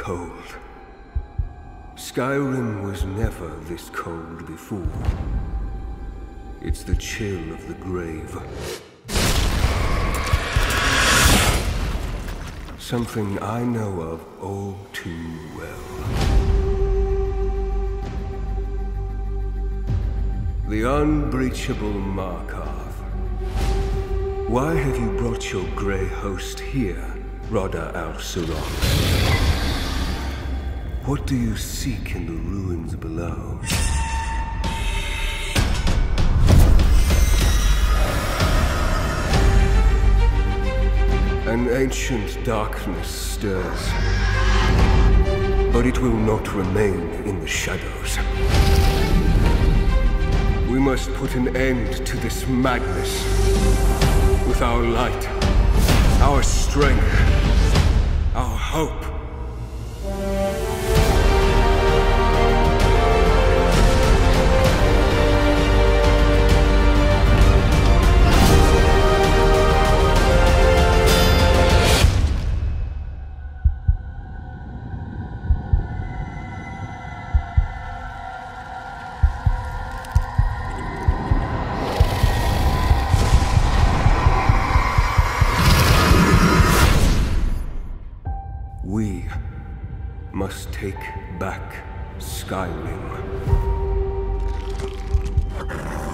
cold. Skyrim was never this cold before. It's the chill of the grave. Something I know of all too well. The unbreachable Markarth. Why have you brought your grey host here, Roda al-Suron? What do you seek in the ruins below? An ancient darkness stirs, but it will not remain in the shadows. We must put an end to this madness with our light, our strength, our hope. We must take back Skyrim.